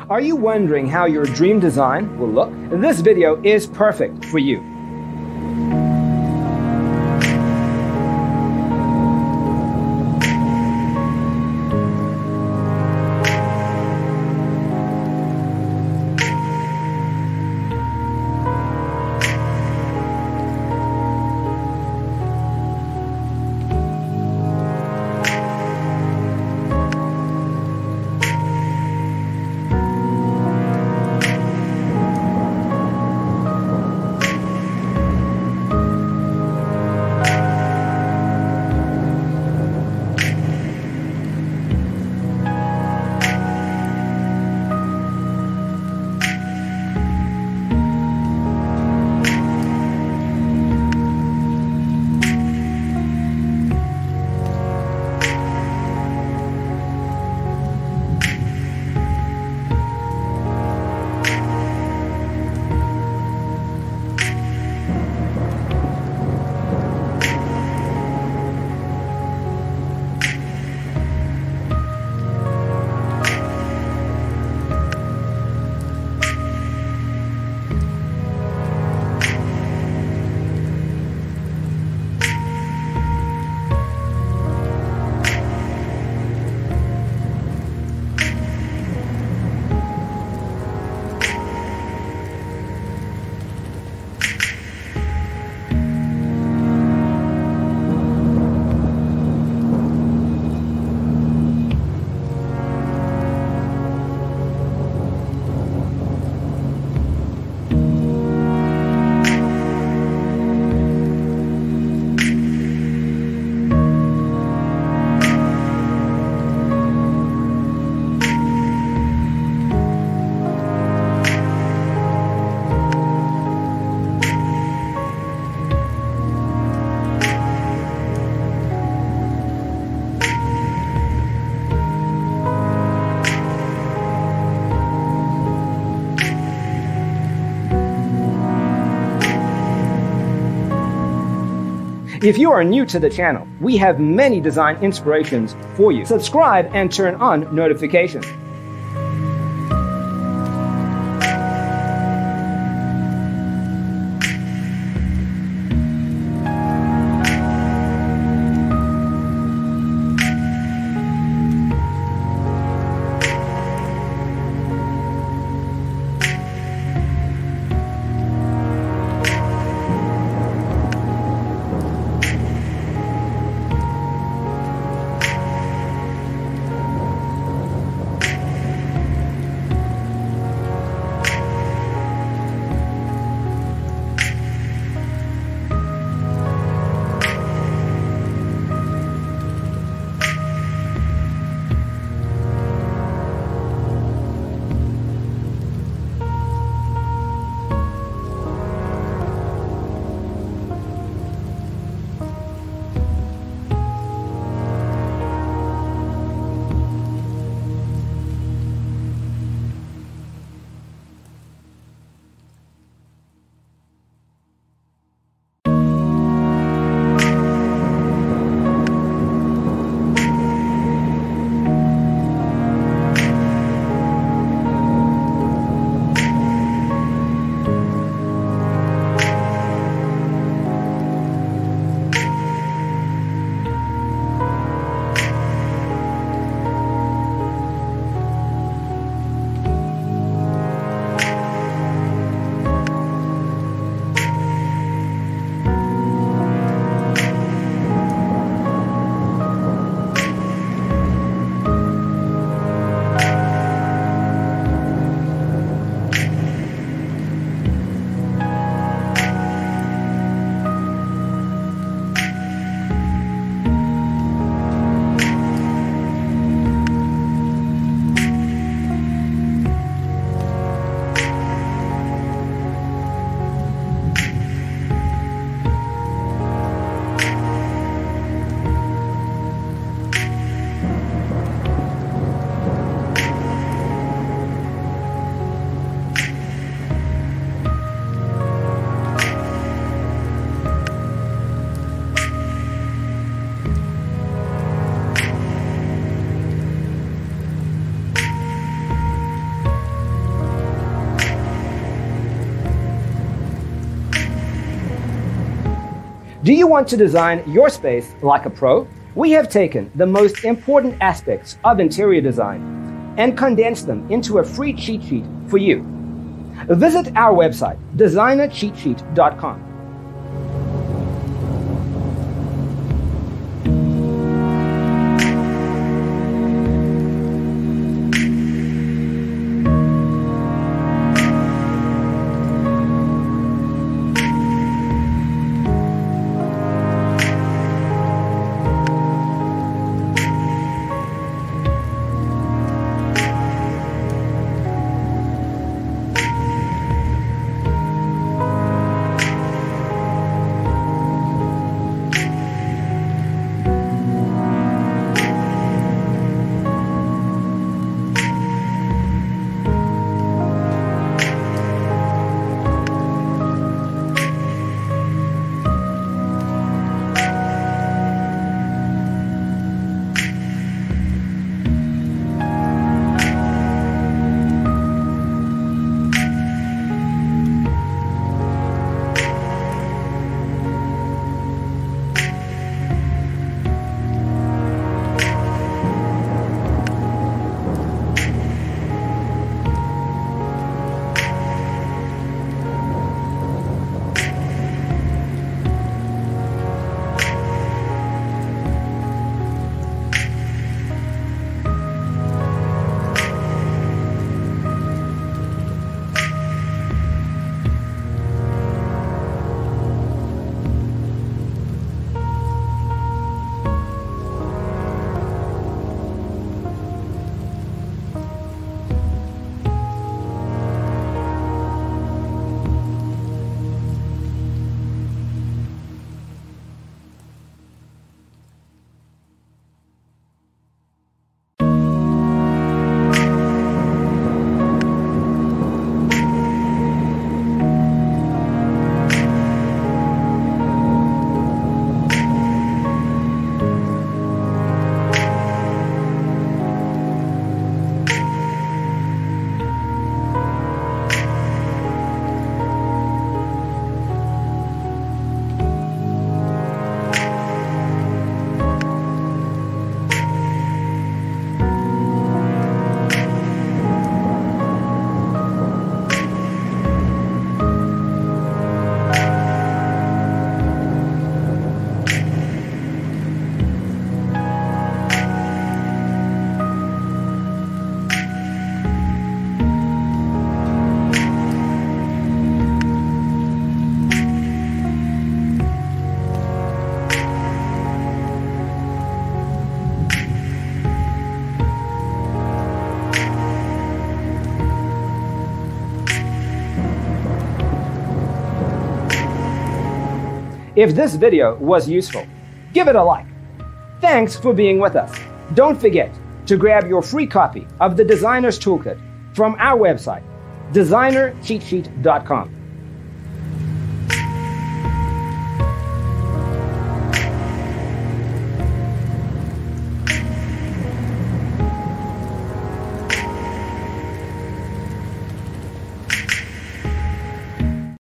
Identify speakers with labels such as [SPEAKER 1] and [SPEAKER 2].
[SPEAKER 1] Are you wondering how your dream design will look? This video is perfect for you. If you are new to the channel, we have many design inspirations for you. Subscribe and turn on notifications. Do you want to design your space like a pro? We have taken the most important aspects of interior design and condensed them into a free cheat sheet for you. Visit our website, designercheatsheet.com. If this video was useful, give it a like. Thanks for being with us. Don't forget to grab your free copy of the Designer's Toolkit from our website, designercheatsheet.com.